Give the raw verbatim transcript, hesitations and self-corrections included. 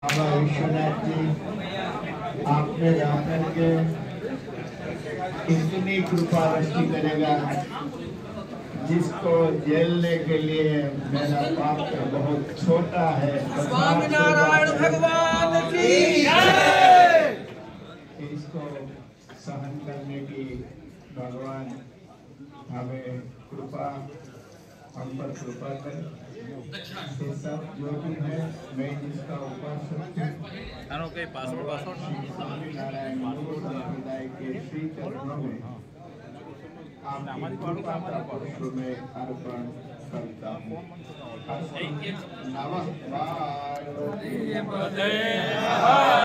बाबा विश्वनाथ जी, आपने जाकर के इतनी कृपा वृष्टि करेगा जिसको झेलने के लिए मेरा पात्र बहुत छोटा है। स्वामीनारायण भगवान की जय। इसको सहन करने की भगवान हमें कृपा हम पर कृपा करें। ये सब जो भी है, मैं जिसका उपासक स्वामीनारायण संप्रदाय के श्री चरणों में आपकी कृपा का पुष्प में अर्पण करता हूँ। नमः।